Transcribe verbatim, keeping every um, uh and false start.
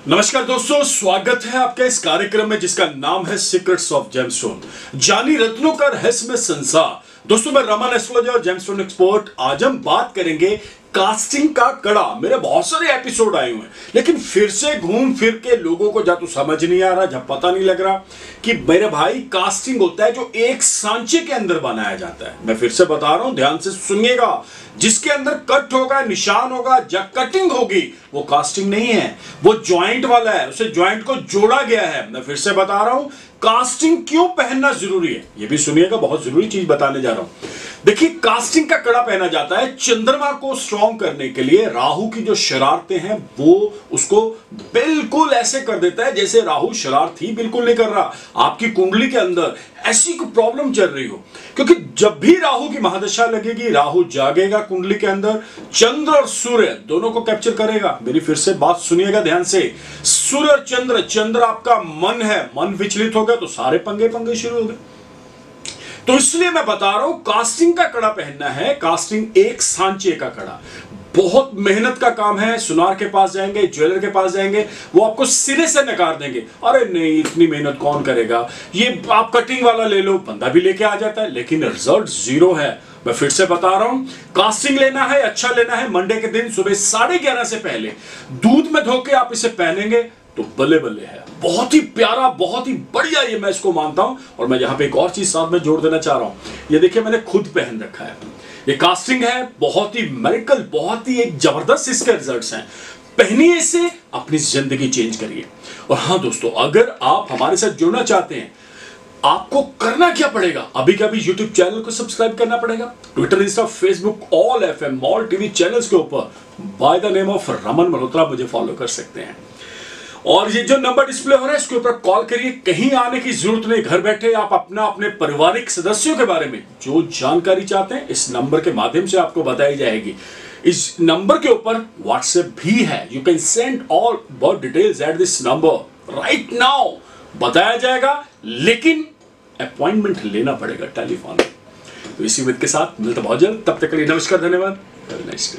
नमस्कार दोस्तों, स्वागत है आपके इस कार्यक्रम में जिसका नाम है सीक्रेट्स ऑफ जेमस्टोन, जानी रत्नों का रहस्यमय संसार। दोस्तों, मैं रमन एस्ट्रोलॉजर और जेमस्टोन एक्सपर्ट। आज हम बात करेंगे कास्टिंग का कड़ा। मेरे बहुत सारे एपिसोड आए हुए हैं, लेकिन फिर से घूम फिर के लोगों को जा तो समझ नहीं आ रहा, जब पता नहीं लग रहा कि मेरे भाई कास्टिंग होता है जो एक सांचे के अंदर बनाया जाता है। मैं फिर से बता रहा हूं, ध्यान से सुनिएगा। जिसके अंदर कट होगा, निशान होगा, जब कटिंग होगी, वो कास्टिंग नहीं है, वो ज्वाइंट वाला है, उसे ज्वाइंट को जोड़ा गया है। मैं फिर से बता रहा हूं, कास्टिंग क्यों पहनना जरूरी है, ये भी सुनिएगा, बहुत जरूरी चीज बताने जा रहा हूं। देखिए, कास्टिंग का कड़ा पहना जाता है चंद्रमा को स्ट्रॉन्ग करने के लिए। राहु की जो शरारतें हैं वो उसको बिल्कुल ऐसे कर देता है जैसे राहु शरारत ही बिल्कुल नहीं कर रहा। आपकी कुंडली के अंदर ऐसी कोई प्रॉब्लम चल रही हो, क्योंकि जब भी राहु की महादशा लगेगी, राहु जागेगा कुंडली के अंदर, चंद्र और सूर्य दोनों को कैप्चर करेगा। मेरी फिर से बात सुनिएगा ध्यान से। सूर्य और चंद्र, चंद्र आपका मन है, मन विचलित हो गया तो सारे पंगे पंगे शुरू हो गए। तो इसलिए मैं बता रहा हूं, कास्टिंग का कड़ा पहनना है। कास्टिंग एक सांचे का कड़ा, बहुत मेहनत का काम है। सुनार के पास जाएंगे, ज्वेलर के पास जाएंगे, वो आपको सिरे से नकार देंगे, अरे नहीं इतनी मेहनत कौन करेगा, ये आप कटिंग वाला ले लो, बंदा भी लेके आ जाता है, लेकिन रिजल्ट जीरो है। मैं फिर से बता रहा हूं, कास्टिंग लेना है, अच्छा लेना है, मंडे के दिन सुबह साढ़े ग्यारह से पहले दूध में धो के आप इसे पहनेंगे तो बल्ले बल्ले है। बहुत ही प्यारा, बहुत ही बढ़िया, ये मैं इसको मानता हूं। और मैं यहां पे एक और चीज साथ में जोड़ देना चाह रहा हूं। ये देखिए, मैंने खुद पहन रखा है, ये कास्टिंग है, बहुत ही मेरिकल, बहुत ही एक जबरदस्त इसके रिजल्ट्स हैं। पहनिए इसे, अपनी जिंदगी चेंज करिए। और हां दोस्तों, अगर आप हमारे साथ जुड़ना चाहते हैं, आपको करना क्या पड़ेगा? अभी का अभी यूट्यूब चैनल को सब्सक्राइब करना पड़ेगा, Twitter, Insta, Facebook, all FM, all TV channels के ऊपर by the name of Raman Malhotra मुझे फॉलो कर सकते हैं। और ये जो नंबर डिस्प्ले हो रहा है, इसके ऊपर कॉल करिए। कहीं आने की जरूरत नहीं, घर बैठे आप अपना अपने पारिवारिक सदस्यों के बारे में जो जानकारी चाहते हैं, इस नंबर के माध्यम से आपको बताई जाएगी। इस नंबर के ऊपर व्हाट्सएप भी है, you can send all about details at this number right now, बताया जाएगा, लेकिन अपॉइंटमेंट लेना पड़ेगा टेलीफोन में। तो इसी उम्मीद के साथ मिलते बहुत जल्द, तब तक के लिए नमस्कार, धन्यवाद।